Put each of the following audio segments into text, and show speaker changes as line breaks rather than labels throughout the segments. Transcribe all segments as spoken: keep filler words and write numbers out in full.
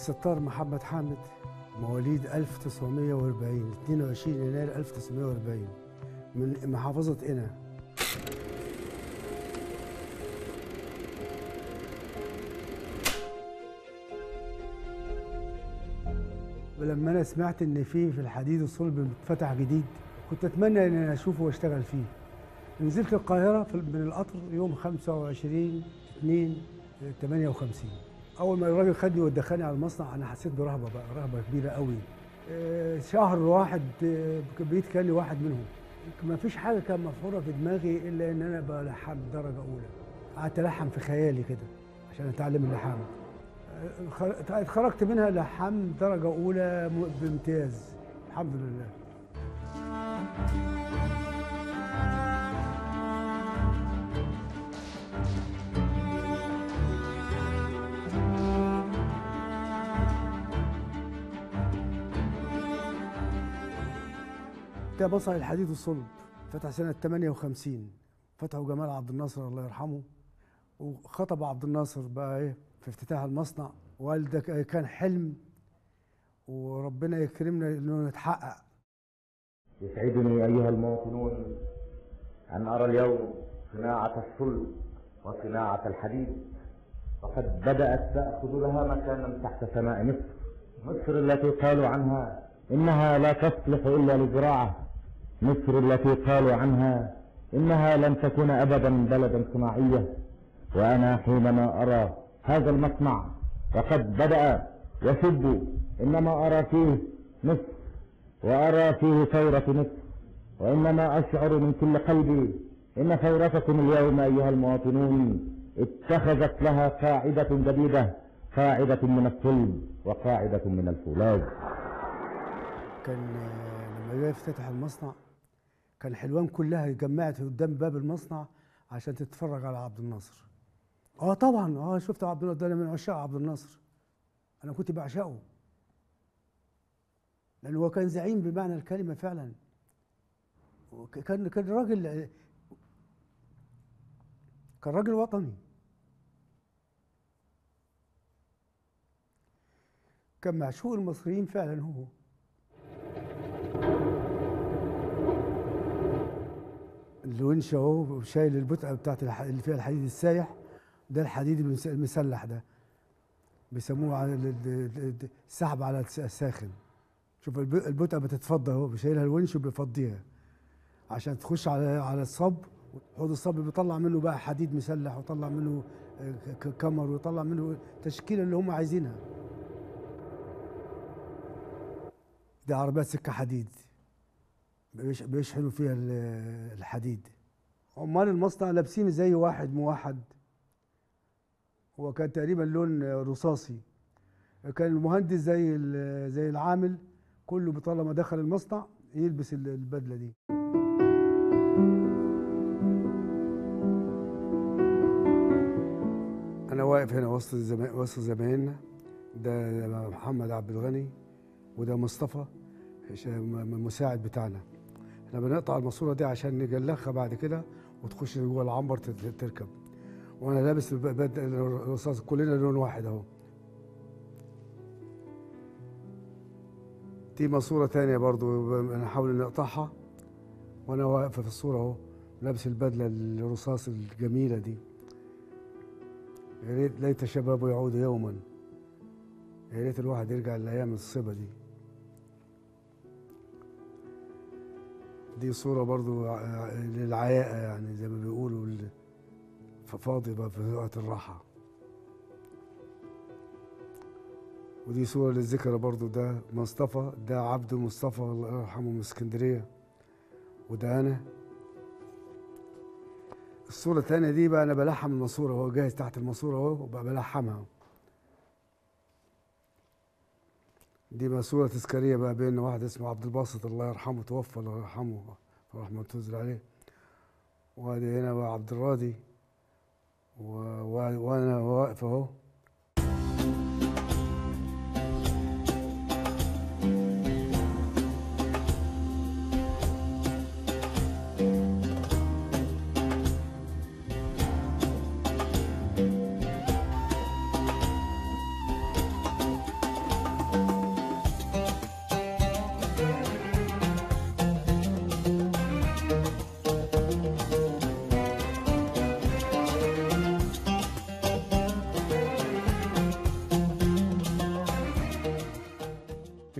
الستار محمد حامد، مواليد ألف وتسعمائة وأربعين، اثنين وعشرين يناير ألف وتسعمائة وأربعين، من محافظة قنا. ولما انا سمعت ان في في الحديد الصلب فتح جديد، كنت اتمنى ان انا اشوفه واشتغل فيه. نزلت القاهره من القطر يوم خمسة وعشرين اثنين ثمانية وخمسين. اول ما الراجل خدني ودخلني على المصنع انا حسيت برهبه بقى، رهبه كبيره قوي. شهر واحد بقيت كاني واحد منهم. ما فيش حاجه كان مفعوله في دماغي الا ان انا بلحم درجه اولى. قعدت الحم في خيالي كده عشان اتعلم اللحام. اتخرجت منها لحام درجه اولى بامتياز الحمد لله. ده مصنع الحديد والصلب فتح سنة ثمانية وخمسين، فتحه جمال عبد الناصر الله يرحمه، وخطب عبد الناصر بقى ايه في افتتاح المصنع، وقال ده كان حلم وربنا يكرمنا انه نتحقق.
يسعدني ايها المواطنون ان ارى اليوم صناعة الصلب وصناعة الحديد وقد بدأت تأخذ لها مكانا تحت سماء مصر، مصر التي قالوا عنها إنها لا تصلح إلا للزراعة، مصر التي قالوا عنها إنها لن تكون أبدا بلدا صناعية. وأنا حينما أرى هذا المصنع وقد بدأ يشب، إنما أرى فيه مصر وأرى فيه ثورة مصر، وإنما أشعر من كل قلبي إن ثورتكم اليوم أيها المواطنون اتخذت لها قاعدة جديدة، قاعدة من الصلب وقاعدة من الفولاذ.
كان لما جاي يفتتح المصنع كان حلوان كلها اتجمعت قدام باب المصنع عشان تتفرج على عبد الناصر. اه طبعا اه شفت عبد الناصر، ده انا من عشاق عبد الناصر، انا كنت بعشقه لانه هو كان زعيم بمعنى الكلمه فعلا. كان كان راجل كان راجل وطني، كان معشوق المصريين فعلا. هو الونش اهو شايل البتقه بتاعت اللي فيها الحديد السايح، ده الحديد المسلح ده بيسموه على السحب على الساخن. شوف البتقه بتتفضى اهو، بيشيلها الونش وبيفضيها عشان تخش على على الصب. حوض الصب بيطلع منه بقى حديد مسلح ويطلع منه كمر ويطلع منه التشكيله اللي هم عايزينها. دي عربيات سكه حديد بيشحنوا فيها الحديد. عمال المصنع لابسين زي واحد موحد، هو كان تقريبا لون رصاصي. كان المهندس زي زي العامل، كله طالما دخل المصنع يلبس البدله دي. انا واقف هنا وسط زمان وسط زمايلنا، ده محمد عبد الغني وده مصطفى المساعد بتاعنا. احنا بنقطع الماسوره دي عشان نجلخها بعد كده وتخش جوه العنبر تركب، وانا لابس الرصاص كلنا لون واحد اهو. دي ماسوره ثانيه برضو بنحاول نقطعها وانا واقفه في الصوره اهو لابس البدله الرصاص الجميله دي. يا ريت ليت شباب يعود يوما، يا ريت الواحد يرجع لايام الصبا دي. دي صورة برضو للعياقة يعني زي ما بيقولوا، فاضي بقى في وقت الراحة. ودي صورة للذكرى برضو، ده مصطفى، ده عبد مصطفى الله يرحمه من اسكندرية، وده أنا. الصورة الثانية دي بقى أنا بلحم الماسورة، هو جاهز تحت الماسورة أهو وبقى بلحمها. دي ماسورة تذكارية بقى بين واحد اسمه عبد الباسط الله يرحمه، توفى الله يرحمه ورحمة تنزل عليه. وادي هنا بقى عبد الراضي و... و... وانا واقف اهو.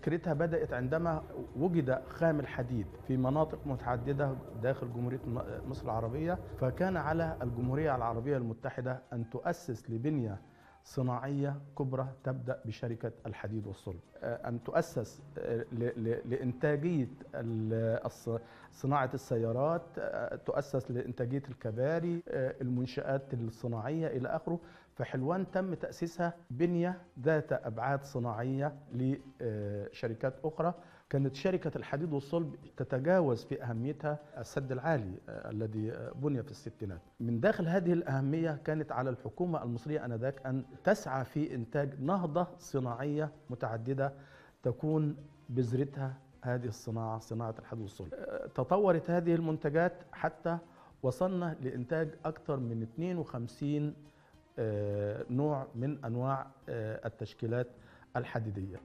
فكرتها بدأت عندما وجد خام الحديد في مناطق متعددة داخل جمهورية مصر العربية، فكان على الجمهورية العربية المتحدة أن تؤسس لبنية صناعية كبرى تبدأ بشركة الحديد والصلب، أن تؤسس لإنتاجية صناعة السيارات، تؤسس لإنتاجية الكباري، المنشآت الصناعية إلى آخره. فحلوان تم تأسيسها بنية ذات أبعاد صناعية لشركات أخرى. كانت شركة الحديد والصلب تتجاوز في أهميتها السد العالي الذي بني في الستينات. من داخل هذه الأهمية كانت على الحكومة المصرية آنذاك أن تسعى في إنتاج نهضة صناعية متعددة تكون بذرتها هذه الصناعة، صناعة الحديد والصلب. تطورت هذه المنتجات حتى وصلنا لإنتاج أكثر من اثنين وخمسين نوع من أنواع التشكيلات الحديدية.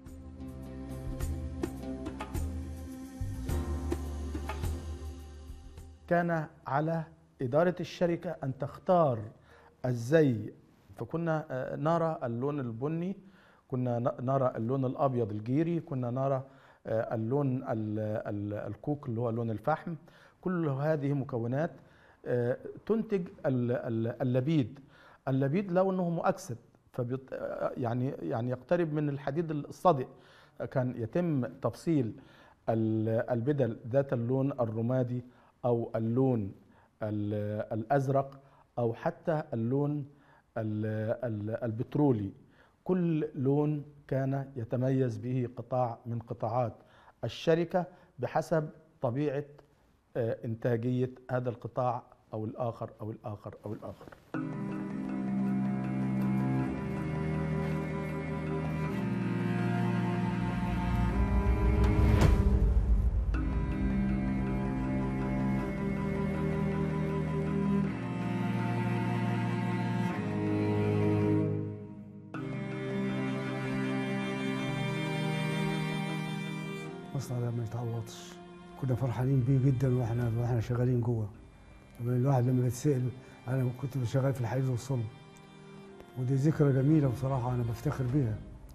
كان على إدارة الشركة أن تختار الزي، فكنا نرى اللون البني، كنا نرى اللون الأبيض الجيري، كنا نرى اللون الكوك اللي هو لون الفحم. كل هذه مكونات تنتج اللبيد. اللبيد لونه مؤكسد، فبيط يعني يعني يقترب من الحديد الصدئ. كان يتم تفصيل البدل ذات اللون الرمادي أو اللون الأزرق أو حتى اللون البترولي. كل لون كان يتميز به قطاع من قطاعات الشركة بحسب طبيعة إنتاجية هذا القطاع أو الآخر أو الآخر أو الآخر.
المصنع ده ما يتعوضش، كنا فرحانين بيه جدا واحنا واحنا شغالين جوه. الواحد لما بيتسأل، انا كنت شغال في الحديد والصلب، ودي ذكرى جميله بصراحه انا بفتخر بيها.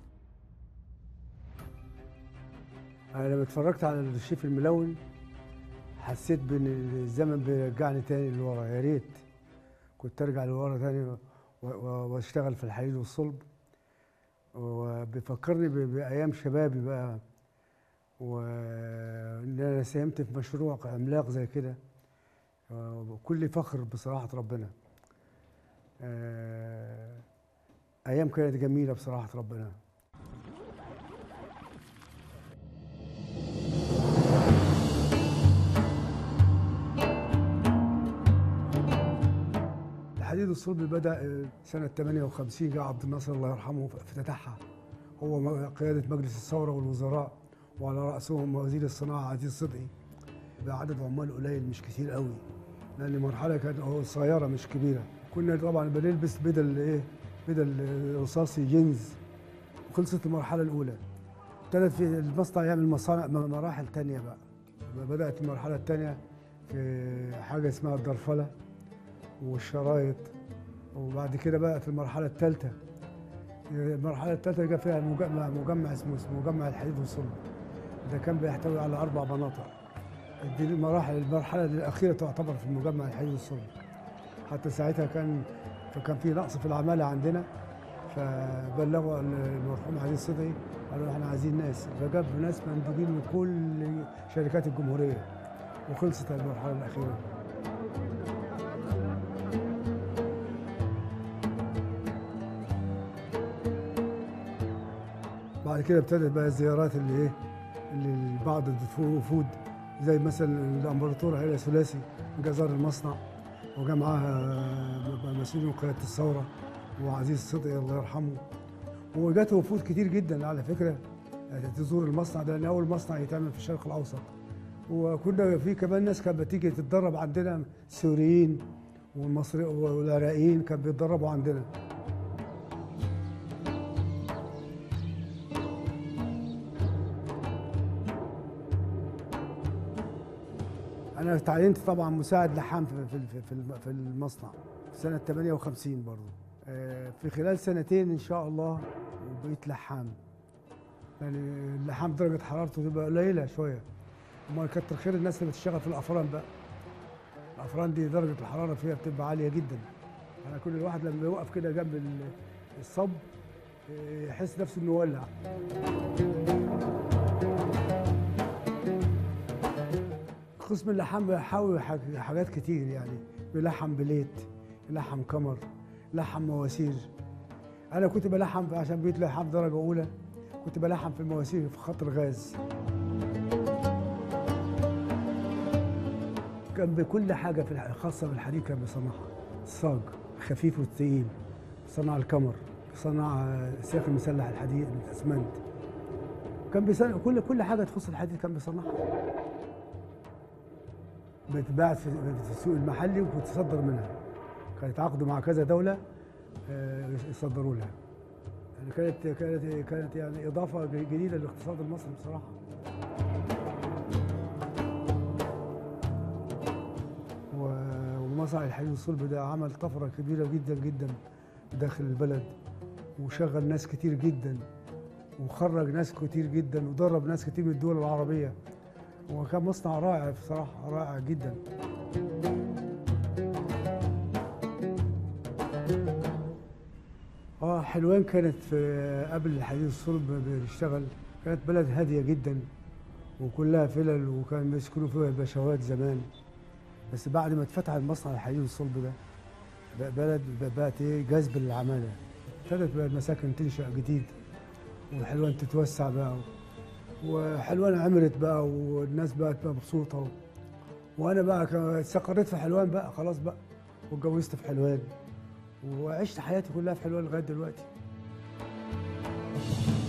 انا لما اتفرجت على الشيف الملون حسيت بان الزمن بيرجعني تاني لورا. يا ريت كنت ارجع لورا تاني واشتغل في الحديد والصلب، وبيفكرني بايام شبابي بقى، وان انا ساهمت في مشروع عملاق زي كده، وكل فخر بصراحه ربنا. ايام كانت جميله بصراحه ربنا. الحديد والصلب بدأ سنة ثمانية وخمسين، جاء عبد الناصر الله يرحمه افتتحها، هو قيادة مجلس الثورة والوزراء، وعلى رأسهم وزير الصناعة عزيز صدقي، بعدد عمال قليل مش كتير قوي، لأن المرحلة كانت صغيرة مش كبيرة. كنا طبعا بنلبس بدل إيه؟ بدل رصاصي جينز. وخلصت المرحلة الأولى، ابتدت في المصنع يعمل مصانع مراحل تانية بقى. بدأت المرحلة الثانية في حاجة اسمها الدرفلة والشرايط، وبعد كده بقى في المرحلة الثالثة. المرحلة الثالثة جاء فيها مجمع مجمع اسمه مجمع الحديد والصلب، ده كان بيحتوي على أربع مناطق. دي المراحل المرحلة الأخيرة تعتبر في مجمع الحديد والصلب. حتى ساعتها كان فكان في نقص في العمالة عندنا، فبلغوا المرحوم عزيز صدقي قالوا احنا عايزين ناس، فجاب ناس مندوبين من كل شركات الجمهورية، وخلصت المرحلة الأخيرة. بعد كده ابتدت بقى الزيارات اللي ايه اللي بعض الوفود، زي مثلا الامبراطور هيلا ثلاثي جزار المصنع، وجا معاها مسؤولين قياده الثوره وعزيز صدقي الله يرحمه، وجات وفود كتير جدا على فكره تزور المصنع ده، لان اول مصنع يتعمل في الشرق الاوسط. وكنا في كمان ناس كانت بتيجي تتدرب عندنا، السوريين والمصريين والعراقيين كانوا بيتدربوا عندنا. أنا تعينت طبعا مساعد لحام في في في المصنع في سنة ثمانية وخمسين برضه. في خلال سنتين إن شاء الله وبقيت لحام، يعني اللحام درجه حرارته تبقى قليله شويه. امال كتر خير الناس اللي بتشتغل في الافران بقى. الافران دي درجه الحراره فيها بتبقى عاليه جدا. يعني كل الواحد لما يوقف كده جنب الصب يحس نفسه انه ولع. قسم اللحام بيحاول حاجات كتير، يعني بيلحم بليت، يلحم كمر، يلحم مواسير. انا كنت بلحم عشان بيت لحام درجه اولى، كنت بلحم في المواسير في خط الغاز. كان بكل حاجه في خاصه بالحديد كان بيصنعها. الصاج خفيف والثقيل، صنع الكمر، صنع سياخ المسلح الحديد الاسمنت. كان بيصنع كل كل حاجه تخص الحديد كان بيصنعها. بتتباع في السوق المحلي وبتصدر منها. كانت عقدوا مع كذا دوله يصدروا لها. يعني كانت كانت كانت يعني اضافه جديده للاقتصاد المصري بصراحه. ومصنع الحديد والصلب ده عمل طفره كبيره جدا جدا داخل البلد، وشغل ناس كتير جدا، وخرج ناس كتير جدا، ودرب ناس كتير من الدول العربيه. وكان مصنع رائع بصراحه، رائع جدا. اه حلوان كانت في قبل الحديد والصلب بيشتغل كانت بلد هاديه جدا وكلها فلل، وكان بيسكنوا فيها البشوات زمان. بس بعد ما اتفتح المصنع الحديد والصلب ده بقى بلد بقت ايه جذب للعماله. ابتدت بقى المساكن تنشأ جديد، وحلوان تتوسع بقى، وحلوان عمرت بقى، والناس بقت بقى مبسوطه. وانا بقى استقريت في حلوان بقى خلاص بقى، واتجوزت في حلوان، وعشت حياتي كلها في حلوان لغايه دلوقتي.